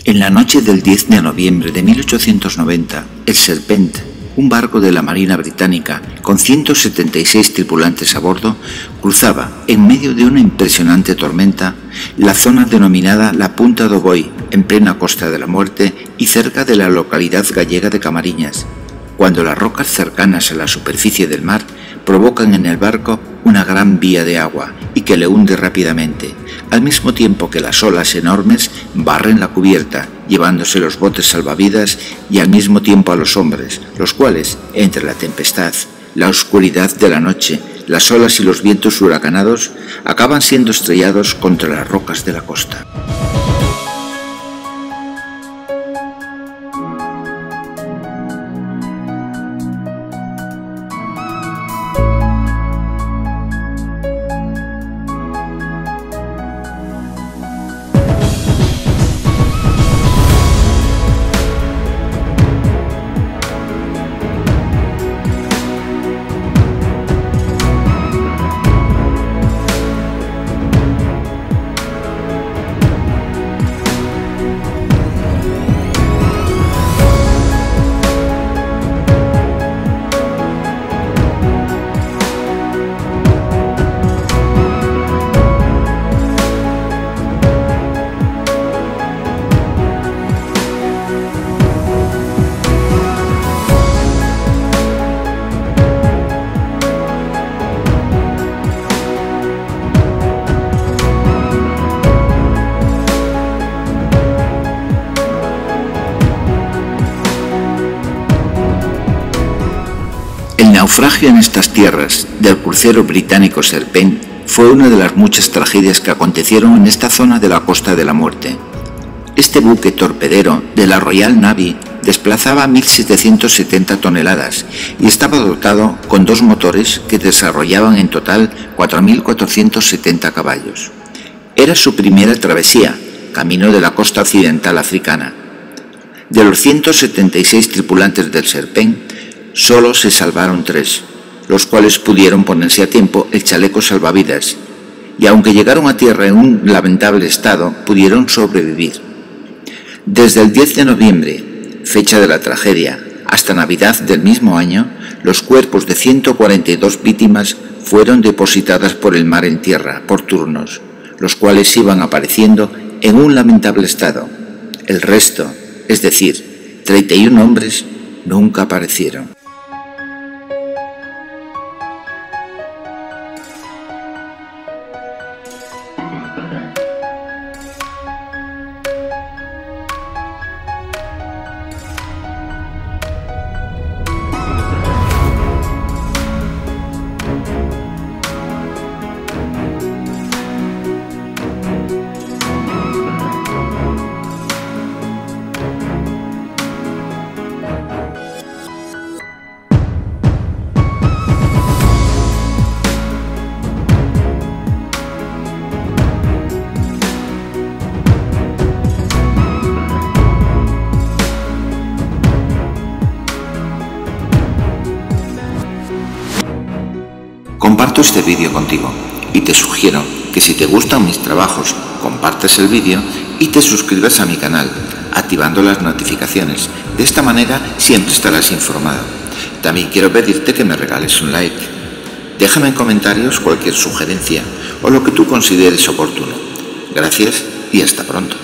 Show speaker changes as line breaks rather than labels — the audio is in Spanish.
En la noche del 10 de noviembre de 1890, el Serpent, un barco de la Marina Británica con 176 tripulantes a bordo, cruzaba, en medio de una impresionante tormenta, la zona denominada la Punta do Boi, en plena Costa de la Muerte y cerca de la localidad gallega de Camariñas, cuando las rocas cercanas a la superficie del mar provocan en el barco una gran vía de agua y que le hunde rápidamente, al mismo tiempo que las olas enormes barren la cubierta, llevándose los botes salvavidas y al mismo tiempo a los hombres, los cuales, entre la tempestad, la oscuridad de la noche, las olas y los vientos huracanados, acaban siendo estrellados contra las rocas de la costa. El naufragio en estas tierras del crucero británico Serpent fue una de las muchas tragedias que acontecieron en esta zona de la Costa de la Muerte. Este buque torpedero de la Royal Navy desplazaba 1.770 toneladas y estaba dotado con dos motores que desarrollaban en total 4.470 caballos. Era su primera travesía, camino de la costa occidental africana. De los 176 tripulantes del Serpent, solo se salvaron 3, los cuales pudieron ponerse a tiempo el chaleco salvavidas, y aunque llegaron a tierra en un lamentable estado, pudieron sobrevivir. Desde el 10 de noviembre, fecha de la tragedia, hasta Navidad del mismo año, los cuerpos de 142 víctimas fueron depositadas por el mar en tierra, por turnos, los cuales iban apareciendo en un lamentable estado. El resto, es decir, 31 hombres, nunca aparecieron. Comparto este vídeo contigo y te sugiero que si te gustan mis trabajos, compartas el vídeo y te suscribas a mi canal, activando las notificaciones. De esta manera siempre estarás informado. También quiero pedirte que me regales un like. Déjame en comentarios cualquier sugerencia o lo que tú consideres oportuno. Gracias y hasta pronto.